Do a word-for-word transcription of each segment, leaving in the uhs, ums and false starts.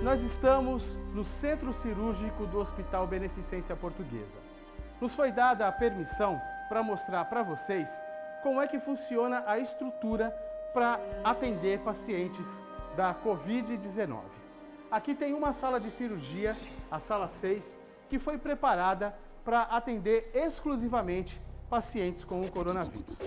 Nós estamos no Centro Cirúrgico do Hospital Beneficência Portuguesa. Nos foi dada a permissão para mostrar para vocês como é que funciona a estrutura para atender pacientes da covid dezenove. Aqui tem uma sala de cirurgia, a sala seis, que foi preparada para atender exclusivamente pacientes com o coronavírus.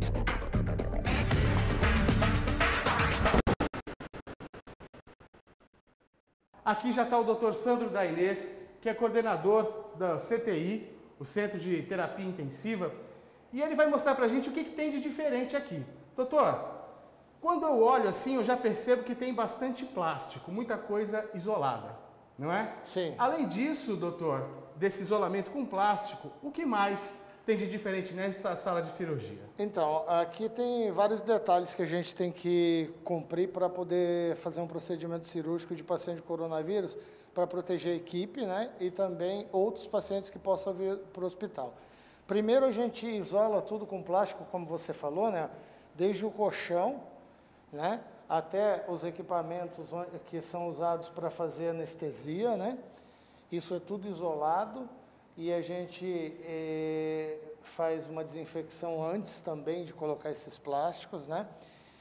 Aqui já está o doutor Sandro Dainês, que é coordenador da C T I, o Centro de Terapia Intensiva, e ele vai mostrar para a gente o que, que tem de diferente aqui. Doutor, quando eu olho assim, eu já percebo que tem bastante plástico, muita coisa isolada, não é? Sim. Além disso, doutor, desse isolamento com plástico, o que mais tem de diferente nesta sala de cirurgia? Então, aqui tem vários detalhes que a gente tem que cumprir para poder fazer um procedimento cirúrgico de paciente com coronavírus, para proteger a equipe, né, e também outros pacientes que possam vir para o hospital. Primeiro, a gente isola tudo com plástico, como você falou, né, desde o colchão, né, até os equipamentos que são usados para fazer anestesia, né, isso é tudo isolado. E a gente eh, faz uma desinfecção antes também de colocar esses plásticos, né?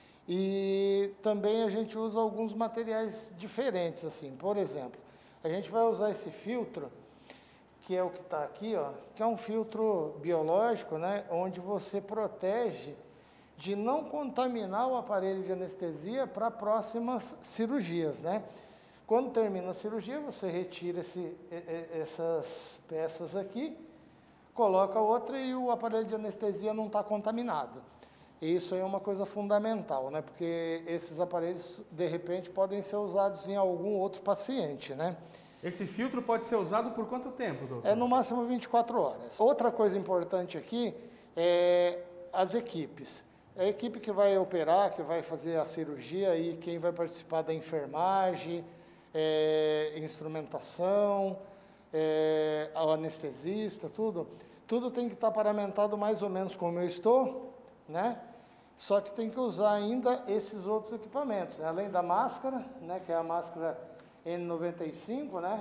E também a gente usa alguns materiais diferentes, assim. Por exemplo, a gente vai usar esse filtro, que é o que está aqui, ó, que é um filtro biológico, né? Onde você protege de não contaminar o aparelho de anestesia para próximas cirurgias, né? Quando termina a cirurgia, você retira esse, essas peças aqui, coloca outra e o aparelho de anestesia não está contaminado. E isso aí é uma coisa fundamental, né? Porque esses aparelhos, de repente, podem ser usados em algum outro paciente, né? Esse filtro pode ser usado por quanto tempo, doutor? É no máximo vinte e quatro horas. Outra coisa importante aqui é as equipes. A equipe que vai operar, que vai fazer a cirurgia e quem vai participar da enfermagem, É, instrumentação, é, o anestesista, tudo, tudo tem que estar paramentado mais ou menos como eu estou, né? Só que tem que usar ainda esses outros equipamentos, né? Além da máscara, né? Que é a máscara N noventa e cinco, né?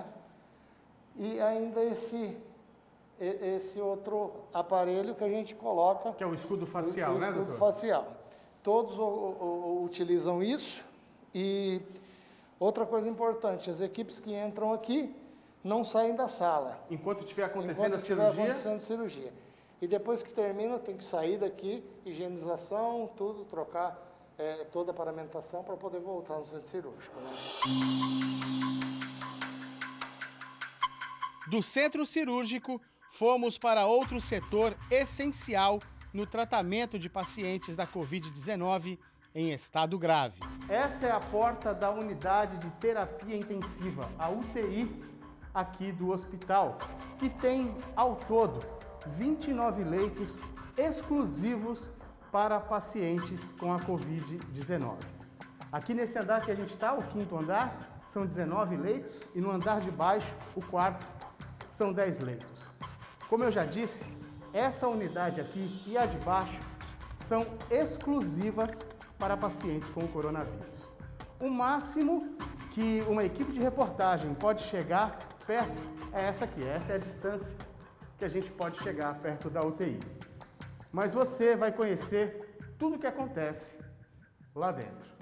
E ainda esse, esse outro aparelho que a gente coloca... Que é o escudo facial, o, o né, escudo doutor? facial. Todos o, o, o, utilizam isso e... Outra coisa importante, as equipes que entram aqui não saem da sala. Enquanto estiver acontecendo Enquanto a cirurgia? estiver acontecendo a cirurgia. E depois que termina, tem que sair daqui, higienização, tudo, trocar é, toda a paramentação para poder voltar no centro cirúrgico, né? Do centro cirúrgico, fomos para outro setor essencial no tratamento de pacientes da covid dezenove em estado grave. Essa é a porta da unidade de terapia intensiva, a U T I, aqui do hospital, que tem, ao todo, vinte e nove leitos exclusivos para pacientes com a covid dezenove. Aqui nesse andar que a gente está, o quinto andar, são dezenove leitos e no andar de baixo, o quarto, são dez leitos. Como eu já disse, essa unidade aqui e a de baixo são exclusivas para pacientes com o coronavírus. O máximo que uma equipe de reportagem pode chegar perto é essa aqui, essa é a distância que a gente pode chegar perto da U T I. Mas você vai conhecer tudo o que acontece lá dentro.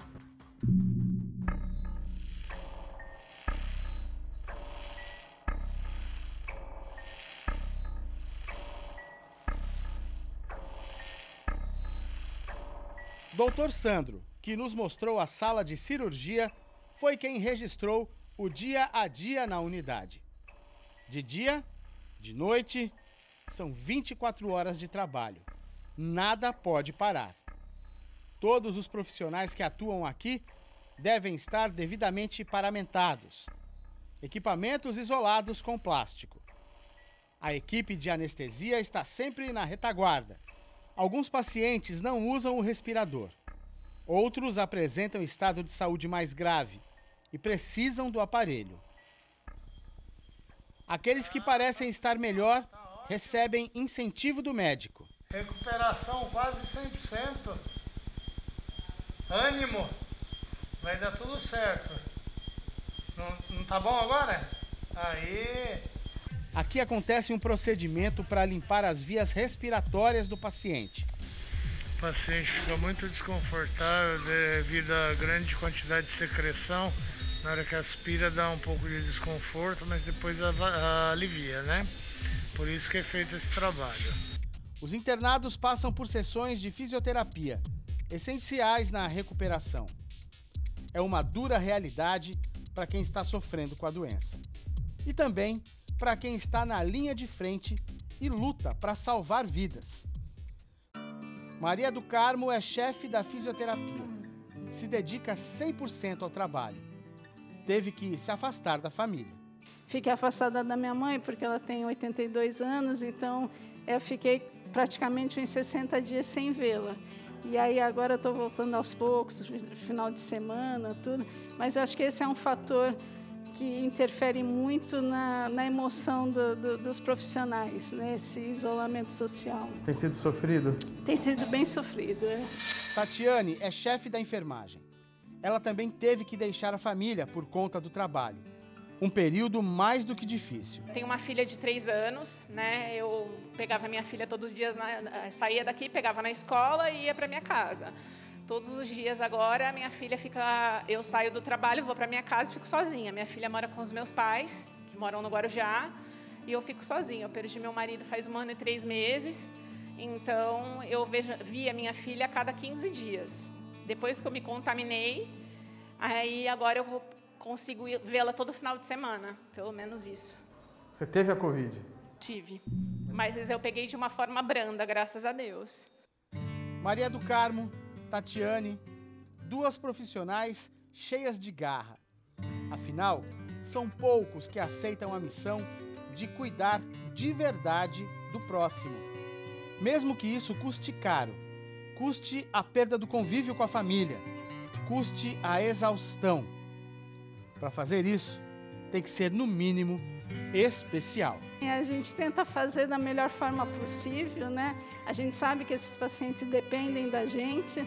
doutor Sandro, que nos mostrou a sala de cirurgia, foi quem registrou o dia a dia na unidade. De dia, de noite, são vinte e quatro horas de trabalho. Nada pode parar. Todos os profissionais que atuam aqui devem estar devidamente paramentados. Equipamentos isolados com plástico. A equipe de anestesia está sempre na retaguarda. Alguns pacientes não usam o respirador. Outros apresentam estado de saúde mais grave e precisam do aparelho. Aqueles que parecem estar melhor recebem incentivo do médico. Recuperação quase cem por cento. Ânimo. Vai dar tudo certo. Não, não tá bom agora? Aí... Aqui acontece um procedimento para limpar as vias respiratórias do paciente. O paciente fica muito desconfortável devido à grande quantidade de secreção. Na hora que aspira dá um pouco de desconforto, mas depois alivia, né? Por isso que é feito esse trabalho. Os internados passam por sessões de fisioterapia, essenciais na recuperação. É uma dura realidade para quem está sofrendo com a doença. E também para quem está na linha de frente e luta para salvar vidas. Maria do Carmo é chefe da fisioterapia. Se dedica cem por cento ao trabalho. Teve que se afastar da família. Fiquei afastada da minha mãe porque ela tem oitenta e dois anos, então eu fiquei praticamente uns sessenta dias sem vê-la. E aí agora eu estou voltando aos poucos, final de semana, tudo. Mas eu acho que esse é um fator que interfere muito na, na emoção do, do, dos profissionais, né? Esse isolamento social. Tem sido sofrido? Tem sido bem sofrido, é. Tatiane é chefe da enfermagem. Ela também teve que deixar a família por conta do trabalho. Um período mais do que difícil. Tenho uma filha de três anos, né? Eu pegava minha filha todos os dias, na, saía daqui, pegava na escola e ia para minha casa. Todos os dias agora, minha filha fica... Eu saio do trabalho, vou para minha casa e fico sozinha. Minha filha mora com os meus pais, que moram no Guarujá, e eu fico sozinha. Eu perdi meu marido faz um ano e três meses, então eu vejo, vi a minha filha a cada quinze dias. Depois que eu me contaminei, aí agora eu vou, consigo vê-la todo final de semana, pelo menos isso. Você teve a Covid? Tive, mas eu peguei de uma forma branda, graças a Deus. Maria do Carmo, Tatiane, duas profissionais cheias de garra. Afinal, são poucos que aceitam a missão de cuidar de verdade do próximo. Mesmo que isso custe caro, custe a perda do convívio com a família, custe a exaustão. Para fazer isso, tem que ser, no mínimo, especial. A gente tenta fazer da melhor forma possível, né? A gente sabe que esses pacientes dependem da gente,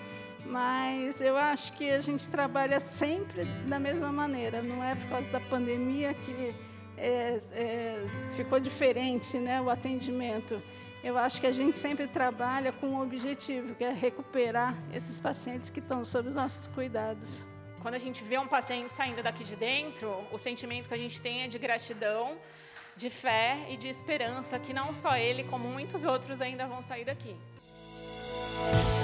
mas eu acho que a gente trabalha sempre da mesma maneira. Não é por causa da pandemia que é, é, ficou diferente, né, o atendimento. Eu acho que a gente sempre trabalha com um objetivo, que é recuperar esses pacientes que estão sob os nossos cuidados. Quando a gente vê um paciente saindo daqui de dentro, o sentimento que a gente tem é de gratidão, de fé e de esperança, que não só ele, como muitos outros ainda vão sair daqui.